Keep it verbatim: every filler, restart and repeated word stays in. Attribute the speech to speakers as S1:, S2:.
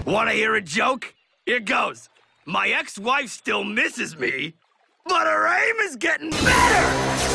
S1: Want to hear a joke? Here goes. My ex-wife still misses me, but her aim is getting better!